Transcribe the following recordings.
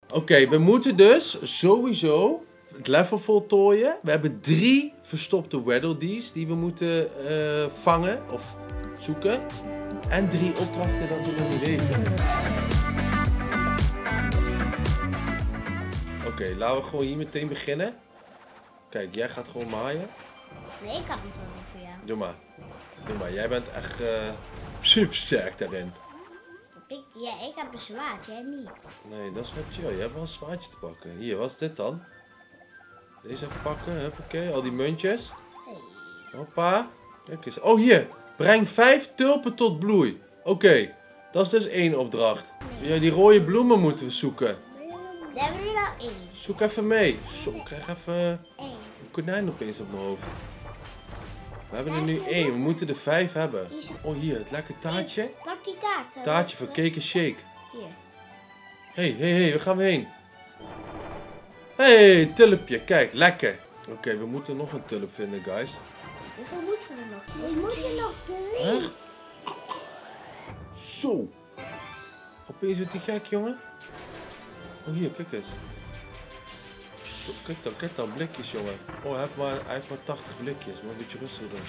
Oké, we moeten dus sowieso het level voltooien. We hebben 3 verstopte Waddle Dees die we moeten vangen of zoeken. En 3 opdrachten dat we nog niet weten. Oké, laten we gewoon hier meteen beginnen. Kijk, jij gaat gewoon maaien. Nee, ik kan het wel doen voor jou. Doe maar. Doe maar. Jij bent echt super sterk daarin. Ik heb een zwaard, jij niet. Nee, dat is wel chill. Je hebt wel een zwaardje te pakken. Hier, wat is dit dan? Deze even pakken. Huppakee. Al die muntjes. Hey. Hoppa. Kijk eens. Oh, hier. Breng 5 tulpen tot bloei. Oké. Dat is dus 1 opdracht. Ja, die rode bloemen moeten we zoeken. Daar hebben we er al 1. Zoek even mee. Zo, ik krijg even 1. een konijn opeens op mijn hoofd. We hebben er nu 1. We moeten er 5 hebben. Oh, hier. Het lekker taartje. Pak die taart. Taartje van Cake and Shake. Hier. Hé, waar gaan we heen? Hé, tulpje, kijk, lekker. Oké, we moeten nog een tulp vinden, guys. Hoeveel moeten we er nog? We moeten nog 3. Echt? Zo. Opeens wordt hij gek, jongen. Oh, hier, kijk eens. Zo, kijk dan, blikjes, jongen. Oh, hij heeft maar 80 blikjes. Maar een beetje rustig doen.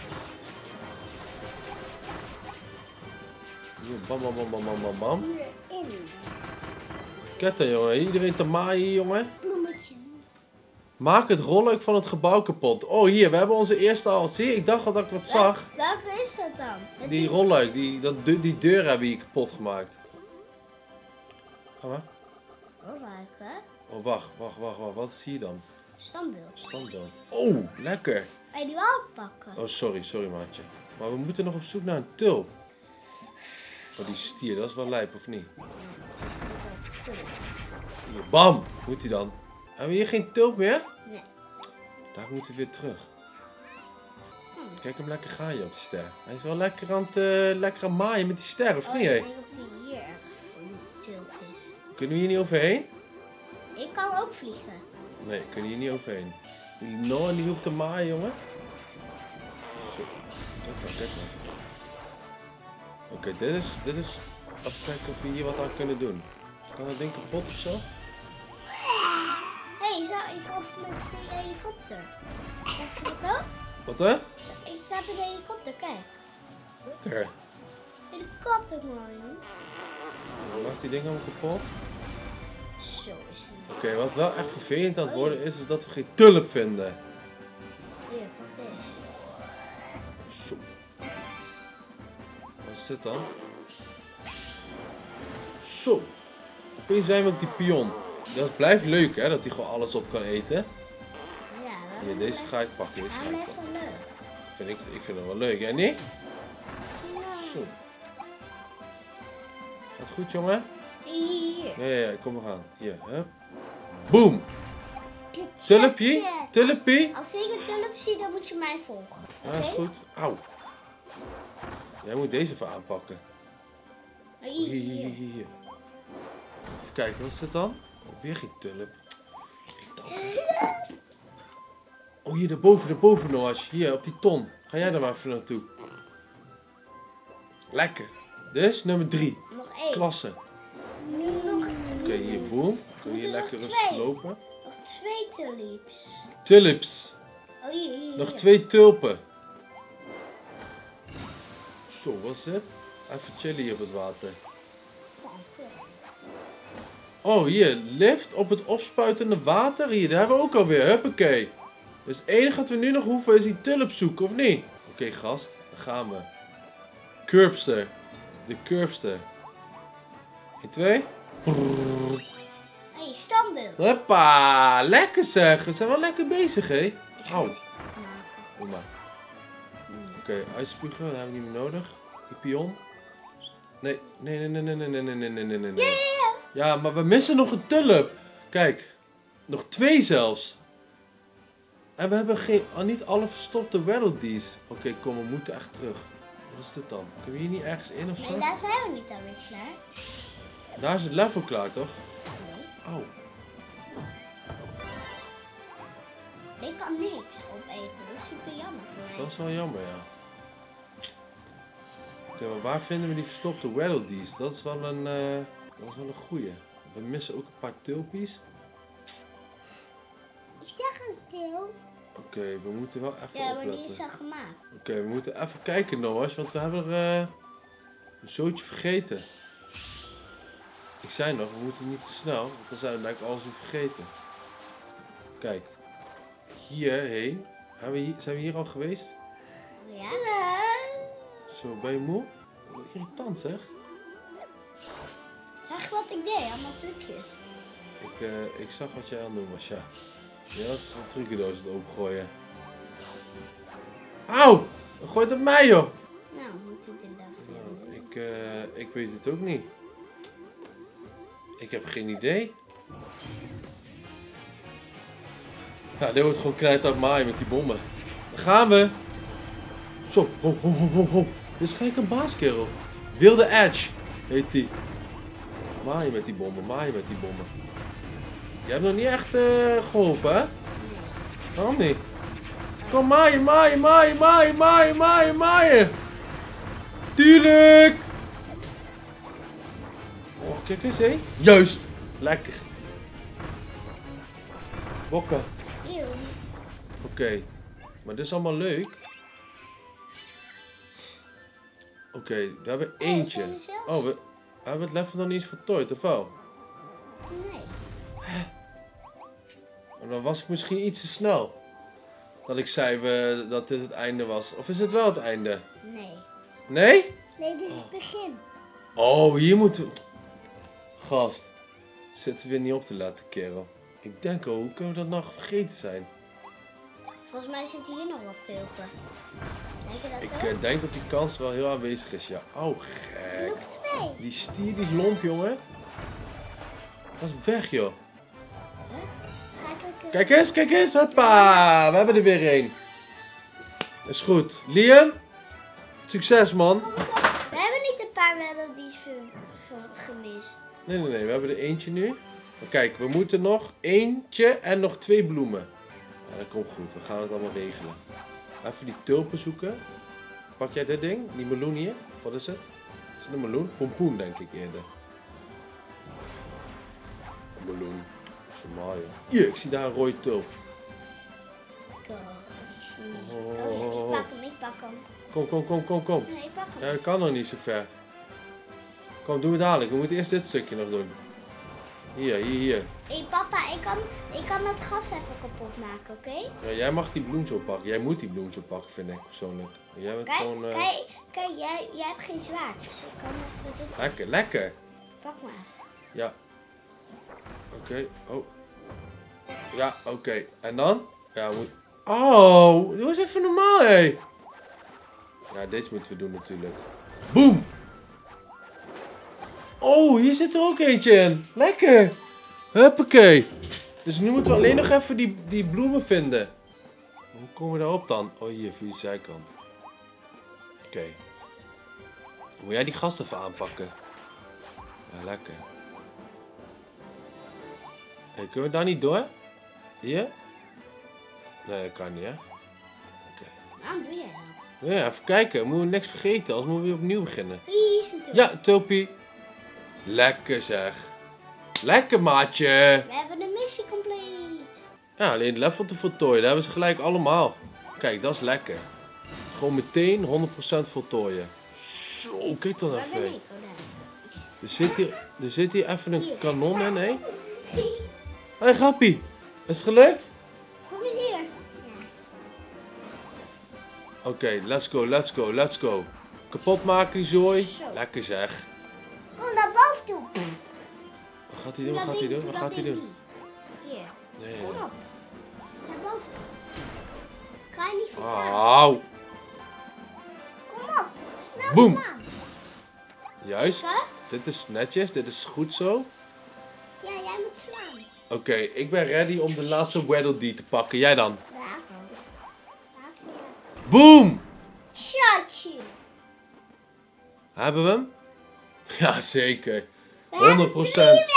Hier, bam, bam, bam, bam, bam, bam. Hierin. Kijk dan, jongen. Iedereen te maaien, jongen. Bloemetje. Maak het rolluik van het gebouw kapot. Oh, hier, we hebben onze eerste al. Zie je, ik dacht al dat ik wat zag. Welke is dat dan? Die rolluik, die deur hebben we hier kapot gemaakt. Ga maar. Oh, welke? Oh, wacht. Wat zie je dan? Standbeeld. Standbeeld. Oh, lekker. Kan je die wel pakken? Oh, sorry maatje. Maar we moeten nog op zoek naar een tulp. Oh, die stier, dat is wel lijp, of niet? Hier, bam! Moet die dan? Hebben we hier geen tulp meer? Nee. Daar moet hij weer terug. Kijk hem lekker gaan je op die ster. Hij is wel lekker aan het maaien met die ster, of niet? Ik Hé? denk dat die hier ergens voor een tulp is. Kunnen we hier niet overheen? Ik kan ook vliegen. Nee, kunnen hier niet overheen. Die Noah die hoeft te maaien, jongen. Zo. Kijk dan. Oké, dit is... Even kijken of we hier wat aan kunnen doen. Kan dat ding kapot of zo? Hé, ik ga op met de helikopter. Kijk je dat ook? Wat hè? Ik ga met de helikopter, kijk. Lekker. Helikopter, man. Maakt die ding allemaal kapot? Zo is het. Oké, wat wel echt vervelend aan het worden is dat we geen tulp vinden. Hier, pak deze. Zo. Wat is dit dan? Zo. Opeens zijn we op die pion. Dat blijft leuk hè, dat hij gewoon alles op kan eten. Ja, Hier, deze ga ik pakken. Deze hij ga ik blijft pakken. wel leuk. Ik vind het wel leuk, jij niet? Ja. Zo. Gaat goed jongen? Hier. Ja, kom maar aan. Hier, hup. Boom! Tulpje? Tulpie? Als ik een tulp zie, dan moet je mij volgen. Ja, is goed. Auw. Jij moet deze even aanpakken. Hier. Hier. Even kijken, wat is dit dan? Oh, weer geen tulp. Oh, hier daarboven, Noach. Hier, op die ton. Ga jij daar maar even naartoe. Lekker. Dus, nummer 3. Nog 1. Klasse. Nog Oké, hier, boom. Kun je hier nog lekker rustig 2. lopen. Nog 2 tulips. Tulips. Oh, hier. Nog 2 tulpen. Zo, wat is dit? Even chillen hier op het water. Oh, hier, lift op het opspuitende water. Hier, daar hebben we ook alweer. Huppakee. Dus het enige wat we nu nog hoeven is die tulp zoeken, of niet? Oké, gast. Daar gaan we. Curbster. De curbster. 1, 2. Hey, standbeeld. Hoppa. Lekker zeg. We zijn wel lekker bezig, hé. Auw. Doe maar. Oké, uitspugen. Dat hebben we niet meer nodig. Die pion. Nee. Ja, maar we missen nog een tulp. Kijk. Nog 2 zelfs. En we hebben niet alle verstopte Waddle Dees. Oké, kom, we moeten echt terug. Wat is dit dan? Kunnen we hier niet ergens in of zo? Nee, daar zijn we niet alweer klaar. Daar is het level klaar, toch? Nee. Auw. Ik kan niks opeten. Dat is super jammer voor mij. Dat is wel jammer, ja. Oké, maar waar vinden we die verstopte Waddle Dees? Dat is wel een goeie. We missen ook een paar tulpies. Ik zeg een til. Oké, we moeten wel even Ja, maar die opletten. is al gemaakt. Oké, we moeten even kijken, Noah, want we hebben er een zootje vergeten. Ik zei nog, we moeten niet te snel, want dan zijn we eigenlijk alles weer vergeten. Kijk, hierheen. Zijn we hier al geweest? Ja. Zo, ben je moe? Wat irritant zeg. Zag je wat ik deed? Allemaal trucjes. Ik zag wat jij aan het doen was, ja. Ja, dat is een trucendoos het opengooien. Auw! Gooi het op mij, joh! Nou, moet ik dit dan Nou, ik weet het ook niet. Ik heb geen idee. Nou, dit wordt gewoon knijt aan maaien met die bommen. Daar gaan we! Zo, ho, ho, ho, ho, ho. Dit is gelijk een baaskerel. Wilde Edge heet die. Maaien met die bommen, maaien met die bommen. Je hebt nog niet echt geholpen, hè? Waarom niet? Kom maaien, maaien, maaien, maaien, maaien, maaien, maaien. Tuurlijk! Oh, kijk eens, hé. Juist! Lekker. Bokken. Eeuw. Oké. Maar dit is allemaal leuk. Oké, we hebben eentje. zijn er zelfs? Oh, we hebben het level nog niet eens voltooid, of wel? Nee. En dan was ik misschien iets te snel. Dat ik zei dat dit het einde was. Of is het wel het einde? Nee. Nee? Nee, dit is het begin. Oh, hier moeten we... Gast. Zitten we weer niet op te laten, kerel. Ik denk al, hoe kunnen we dat nog vergeten zijn? Volgens mij zit hier nog wat tulpen. Denk je dat Ik ook? denk dat die kans wel heel aanwezig is, ja. Oh, gek. Nog twee. Die stier, die is lomp, jongen. Dat is weg, joh. Ga ik ook... Kijk eens, hoppa. We hebben er weer één. Is goed. Liam? Succes, man. We hebben niet een paar melodies gemist. Nee, we hebben er eentje nu. Maar kijk, we moeten nog eentje en nog 2 bloemen. Ja, dat komt goed. We gaan het allemaal regelen. Even die tulpen zoeken. Pak jij dit ding? Die meloen hier? Of wat is het? Is het een meloen? Pompoen, denk ik eerder. Een meloen. Dat is normaal, joh. Hier, ik zie daar een rode tulp. Go. Oh. Ik pak hem. Kom. Nee, ik pak hem. Ja, dat kan nog niet zo ver. Kom, doen we dadelijk. We moeten eerst dit stukje nog doen. Hier. Hé papa, ik kan dat gas even kapot maken, oké? Ja, jij mag die bloem zo pakken. Jij moet die bloem zo pakken, vind ik persoonlijk. Jij bent Kijk, gewoon... kijk, jij hebt geen zwaard, dus ik kan even dit... Lekker. Pak maar even. Ja. Oké. Oh. Ja, oké. En dan? Ja, moet... Oh, doe eens even normaal, hé. Ja, dit moeten we doen natuurlijk. Boom! Oh, hier zit er ook eentje in. Lekker. Huppakee. Dus nu moeten we alleen nog even die bloemen vinden. Hoe komen we daarop dan? Oh, hier, via de zijkant. Oké. Moet jij die gast even aanpakken? Ja, lekker. Hey, kunnen we daar niet door? Hier? Nee, dat kan niet, hè? Oké. Waarom doe jij dat? Ja, even kijken. Moeten we niks vergeten, anders moeten we weer opnieuw beginnen. Hier is een tulp. Ja, tulpie. Lekker zeg. Lekker maatje. We hebben de missie complete. Ja, alleen het level te voltooien. Dat hebben ze gelijk allemaal. Kijk, dat is lekker. Gewoon meteen 100% voltooien. Zo, kijk dan Waar ben even. ik? Oh, daar. Er zit hier even een Hier. kanon in, hé. Hé, grappie. Is het gelukt? Kom eens hier. Ja. Oké, let's go. Kapot maken die zooi. Zo. Lekker zeg. Kom naar boven toe. Wat gaat hij doen? Wat gaat hij doen? Hier. Nee. Kom op. Naar boven toe. Kan je niet verstaan. Auw. Kom op. Snel Boem. slaan. Juist. Hè? Dit is netjes. Dit is goed zo. Ja, jij moet slaan. Oké, ik ben ready om de laatste Waddle Dee te pakken. Jij dan? Laatste. Laatste. Boom! Shotje. Hebben we hem? Ja, zeker. 100%. We hebben 3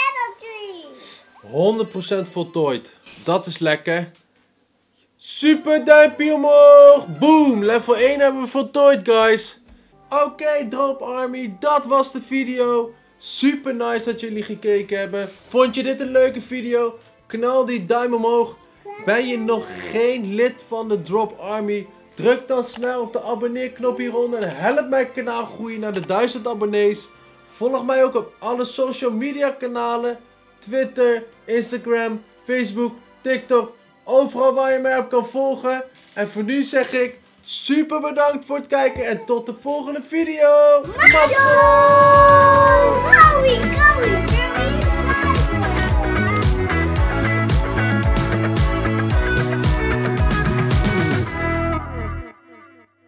medaltrees. 100% voltooid. Dat is lekker. Super duimpje omhoog. Boom. Level 1 hebben we voltooid, guys. Oké, Drop Army. Dat was de video. Super nice dat jullie gekeken hebben. Vond je dit een leuke video? Knal die duim omhoog. Ben je nog geen lid van de Drop Army? Druk dan snel op de abonneerknop hieronder en help mijn kanaal groeien naar de 1000 abonnees. Volg mij ook op alle social media kanalen. Twitter, Instagram, Facebook, TikTok. Overal waar je mij op kan volgen. En voor nu zeg ik super bedankt voor het kijken en tot de volgende video. Mazzel!